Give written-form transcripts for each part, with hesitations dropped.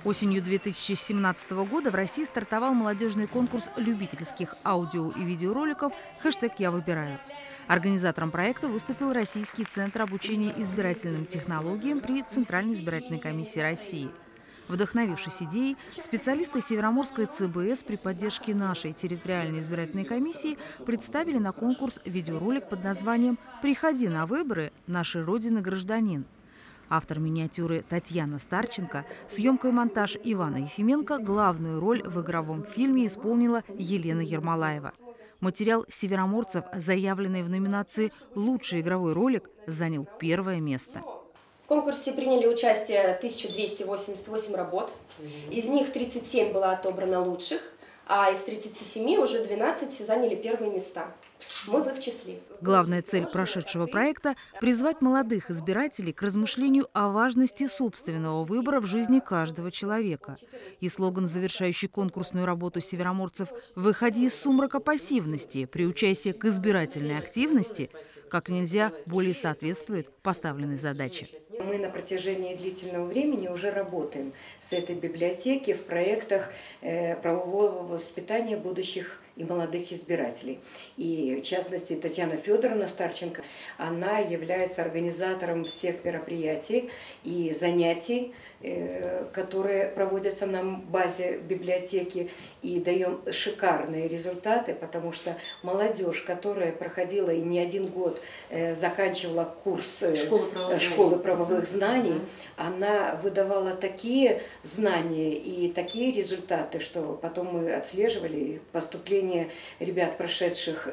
Осенью 2017 года в России стартовал молодежный конкурс любительских аудио и видеороликов «#Я выбираю». Организатором проекта выступил Российский центр обучения избирательным технологиям при Центральной избирательной комиссии России. Вдохновившись идеей, специалисты Североморской ЦБС при поддержке нашей территориальной избирательной комиссии представили на конкурс видеоролик под названием «Приходи на выборы. Нашей Родины гражданин». Автор миниатюры Татьяна Старченко, съемка и монтаж Ивана Ефименко, главную роль в игровом фильме исполнила Елена Ермолаева. Материал североморцев, заявленный в номинации «Лучший игровой ролик», занял первое место. В конкурсе приняли участие 1288 работ. Из них 37 было отобрано лучших, а из 37 уже 12 заняли первые места. Мы в их числе. Главная цель прошедшего проекта – призвать молодых избирателей к размышлению о важности собственного выбора в жизни каждого человека. И слоган, завершающий конкурсную работу североморцев «Выходи из сумрака пассивности, приучайся к избирательной активности» как нельзя более соответствует поставленной задаче. Мы на протяжении длительного времени уже работаем с этой библиотеки в проектах правового воспитания будущих и молодых избирателей. И в частности Татьяна Федоровна Старченко, она является организатором всех мероприятий и занятий, которые проводятся на базе библиотеки, и даем шикарные результаты, потому что молодежь, которая проходила и не один год заканчивала курс школы правовых знаний, она выдавала такие знания и такие результаты, что потом мы отслеживали поступление ребят, прошедших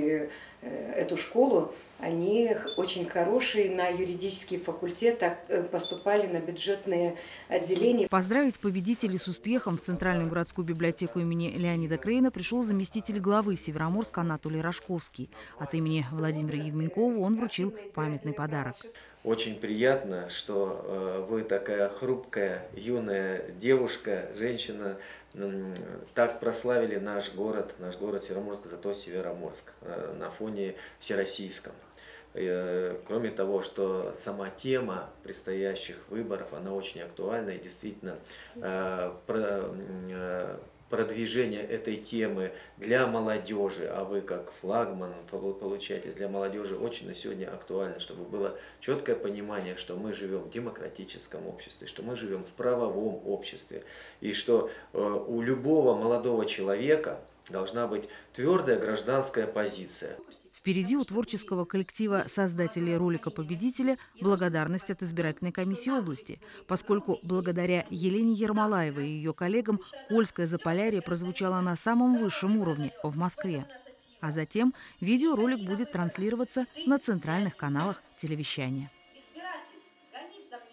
эту школу. Они очень хорошие, на юридический факультет поступали на бюджетные отделения. Поздравить победителей с успехом в Центральную городскую библиотеку имени Леонида Крейна пришел заместитель главы Североморска Анатолий Рожковский. От имени Владимира Евменкова он вручил памятный подарок. Очень приятно, что вы такая хрупкая, юная девушка, женщина, так прославили наш город Североморск, зато Североморск на фоне всероссийском. Кроме того, что сама тема предстоящих выборов, она очень актуальна, и действительно продвижение этой темы для молодежи, а вы как флагман получаетесь для молодежи, очень на сегодня актуально, чтобы было четкое понимание, что мы живем в демократическом обществе, что мы живем в правовом обществе, и что у любого молодого человека должна быть твердая гражданская позиция. Впереди у творческого коллектива создателей ролика «Победителя» благодарность от избирательной комиссии области, поскольку благодаря Елене Ермолаевой и ее коллегам Кольское Заполярье прозвучало на самом высшем уровне в Москве. А затем видеоролик будет транслироваться на центральных каналах телевещания.